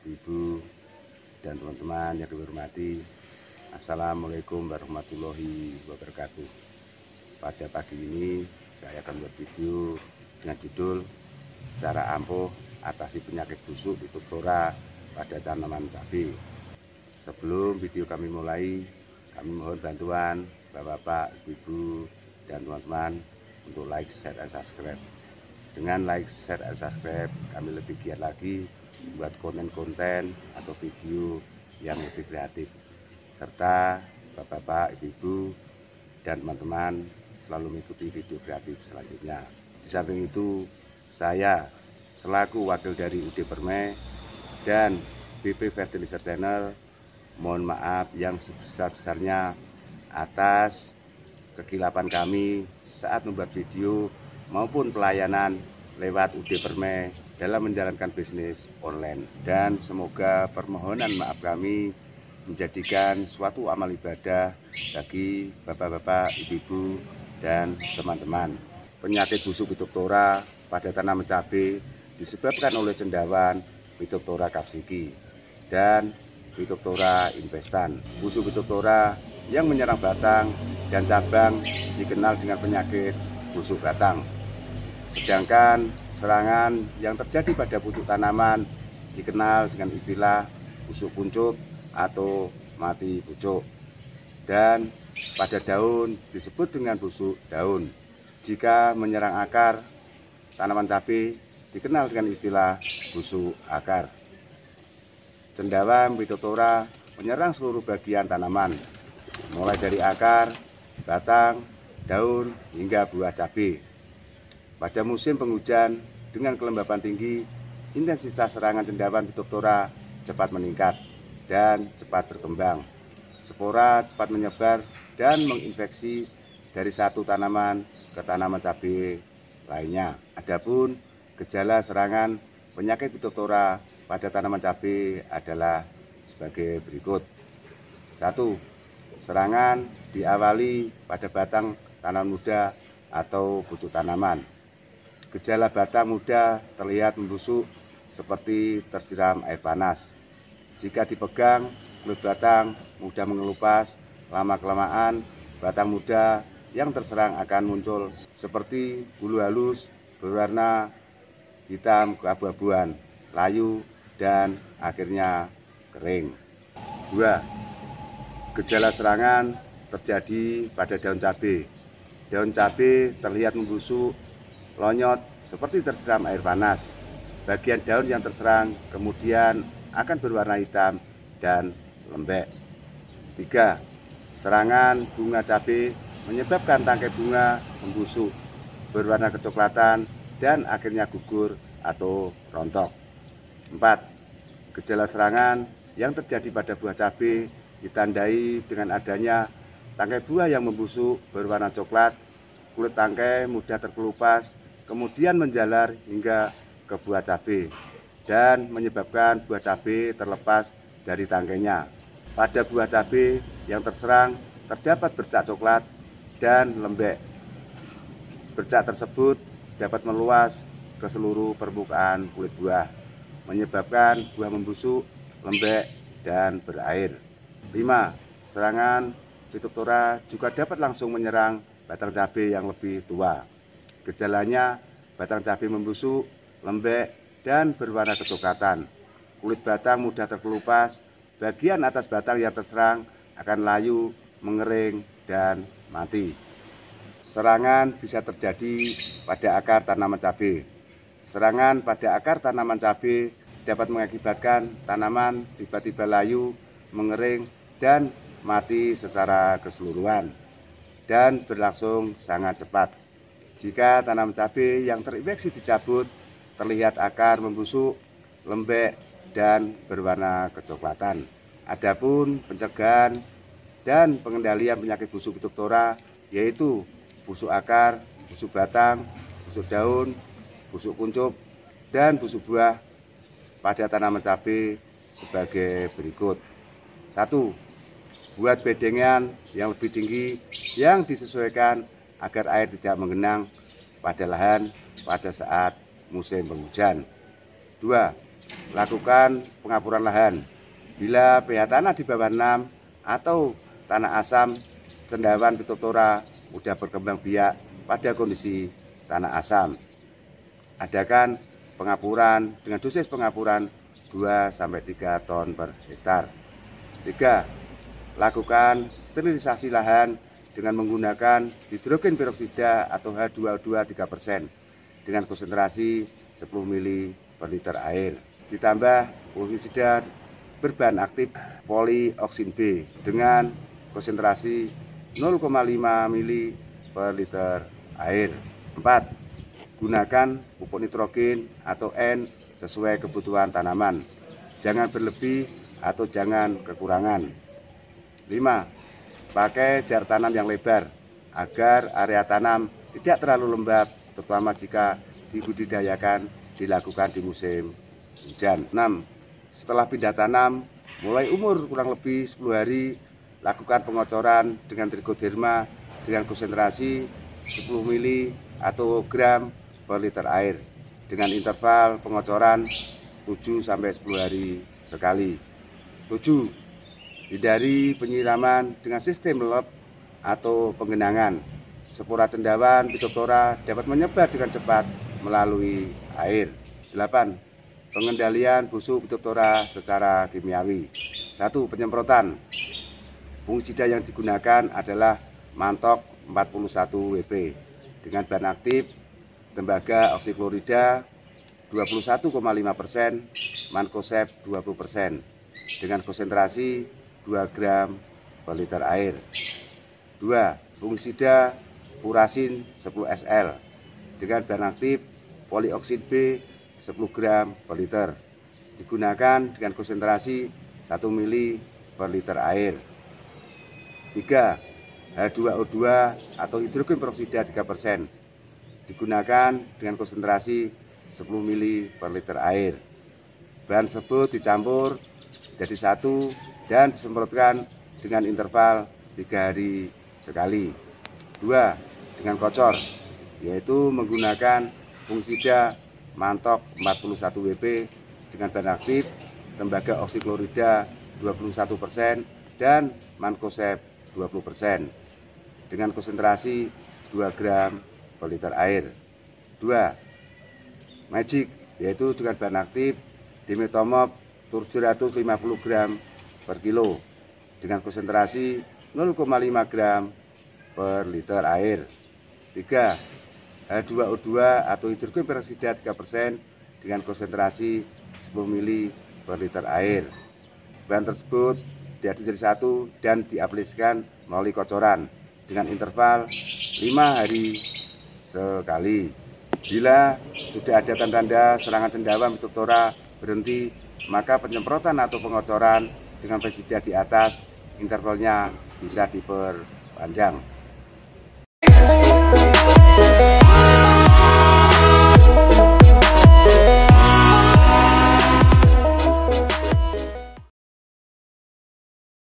ibu-ibu, dan teman-teman yang dihormati. Assalamualaikum warahmatullahi wabarakatuh. Pada pagi ini saya akan buat video dengan judul cara ampuh atasi penyakit busuk Phytophthora pada tanaman cabai. Sebelum video kami mulai, kami mohon bantuan Bapak-bapak, ibu-ibu, dan teman-teman untuk like, share, dan subscribe. Dengan like, share, dan subscribe, kami lebih giat lagi buat konten-konten atau video yang lebih kreatif. Serta Bapak-bapak, ibu-ibu, dan teman-teman selalu mengikuti video kreatif selanjutnya. Di samping itu, saya selaku wakil dari UD Perme dan BP Fertilizer Channel mohon maaf yang sebesar-besarnya atas kekilapan kami saat membuat video maupun pelayanan lewat UD Perme dalam menjalankan bisnis online, dan semoga permohonan maaf kami menjadikan suatu amal ibadah bagi bapak-bapak, ibu-ibu, dan teman-teman. Penyakit busuk Phytophthora pada tanaman cabai disebabkan oleh cendawan Phytophthora capsicum dan Phytophthora infestan. Busuk Phytophthora yang menyerang batang dan cabang dikenal dengan penyakit busuk batang. Sedangkan serangan yang terjadi pada pucuk tanaman dikenal dengan istilah busuk kuncup atau mati pucuk. Dan pada daun disebut dengan busuk daun. Jika menyerang akar tanaman cabai dikenal dengan istilah busuk akar. Cendawan Phytophthora menyerang seluruh bagian tanaman, mulai dari akar, batang, daun, hingga buah cabai. Pada musim penghujan dengan kelembapan tinggi, intensitas serangan cendawan Phytophthora cepat meningkat dan cepat berkembang. Spora cepat menyebar dan menginfeksi dari satu tanaman ke tanaman cabai lainnya. Adapun gejala serangan penyakit Phytophthora pada tanaman cabai adalah sebagai berikut. 1. Serangan diawali pada batang tanaman muda atau pucuk tanaman. Gejala batang muda terlihat membusuk seperti tersiram air panas. Jika dipegang, kulit batang mudah mengelupas. Lama-kelamaan, batang muda yang terserang akan muncul seperti bulu halus berwarna hitam keabu-abuan, layu, dan akhirnya kering. 2. Gejala serangan terjadi pada daun cabai. Daun cabai terlihat membusuk, lonyot seperti tersiram air panas. Bagian daun yang terserang kemudian akan berwarna hitam dan lembek. 3. Serangan bunga cabai menyebabkan tangkai bunga membusuk, berwarna kecoklatan, dan akhirnya gugur atau rontok. 4. Gejala serangan yang terjadi pada buah cabai ditandai dengan adanya tangkai buah yang membusuk berwarna coklat, kulit tangkai mudah terkelupas, kemudian menjalar hingga ke buah cabai dan menyebabkan buah cabai terlepas dari tangkainya. Pada buah cabai yang terserang terdapat bercak coklat dan lembek. Bercak tersebut dapat meluas ke seluruh permukaan kulit buah, menyebabkan buah membusuk, lembek, dan berair. 5. Serangan Phytophthora juga dapat langsung menyerang batang cabai yang lebih tua. Gejalanya, batang cabai membusuk, lembek, dan berwarna kecoklatan. Kulit batang mudah terkelupas, bagian atas batang yang terserang akan layu, mengering, dan mati. Serangan bisa terjadi pada akar tanaman cabai. Serangan pada akar tanaman cabai dapat mengakibatkan tanaman tiba-tiba layu, mengering, dan mati secara keseluruhan, dan berlangsung sangat cepat. Jika tanaman cabai yang terinfeksi dicabut, terlihat akar membusuk, lembek, dan berwarna kecoklatan. Adapun pencegahan dan pengendalian penyakit busuk Phytophthora yaitu busuk akar, busuk batang, busuk daun, busuk kuncup, dan busuk buah pada tanaman cabai sebagai berikut. 1. Buat bedengan yang lebih tinggi yang disesuaikan agar air tidak menggenang pada lahan pada saat musim penghujan. 2. lakukan pengapuran lahan. Bila pH tanah di bawah 6 atau tanah asam, cendawan Phytophthora mudah berkembang biak pada kondisi tanah asam. Adakan pengapuran dengan dosis pengapuran 2-3 ton per hektar. 3. Lakukan sterilisasi lahan dengan menggunakan hidrogen peroksida atau H2O2 3% dengan konsentrasi 10 mili per liter air. Ditambah fungisida berbahan aktif polioksin B dengan konsentrasi 0,5 mili per liter air. 4. Gunakan pupuk nitrogen atau N sesuai kebutuhan tanaman. Jangan berlebih atau jangan kekurangan. 5. Pakai jarak tanam yang lebar agar area tanam tidak terlalu lembab, terutama jika dibudidayakan dilakukan di musim hujan. 6. Setelah pindah tanam, mulai umur kurang lebih 10 hari, lakukan pengocoran dengan trichoderma dengan konsentrasi 10 mili atau gram per liter air dengan interval pengocoran 7-10 hari sekali. 7. Hindari penyiraman dengan sistem lep atau penggenangan. Spora cendawan Phytophthora dapat menyebar dengan cepat melalui air. 8. Pengendalian busuk Phytophthora secara kimiawi. 1. Penyemprotan. Fungisida yang digunakan adalah Mantok 41 WP dengan bahan aktif tembaga oksiklorida 21,5%, Mancozeb 20% dengan konsentrasi 2 gram per liter air. 2. Fungisida Furasin 10 SL dengan bahan aktif polioksin B 10 gram per liter. Digunakan dengan konsentrasi 1 mili per liter air. 3. H2O2 atau hidrogen peroksida 3%. Digunakan dengan konsentrasi 10 mili per liter air. Bahan tersebut dicampur jadi satu dan disemprotkan dengan interval 3 hari sekali. 2. Dengan kocor, yaitu menggunakan fungisida Mantok 41 WP dengan bahan aktif tembaga oksiklorida 21% dan Mancozeb 20% dengan konsentrasi 2 gram per liter air. 2. Magic, yaitu dengan bahan aktif Dimetomop 750 gram per kilo dengan konsentrasi 0,5 gram per liter air. 3. H2O2 atau hidrogen peroksida 3% dengan konsentrasi 10 mili per liter air. Bahan tersebut diaduk jadi satu dan diaplikasikan melalui kocoran dengan interval 5 hari sekali. Bila sudah ada tanda-tanda serangan cendawan Phytophthora berhenti, maka penyemprotan atau pengocoran dengan pestisida di atas intervalnya bisa diperpanjang.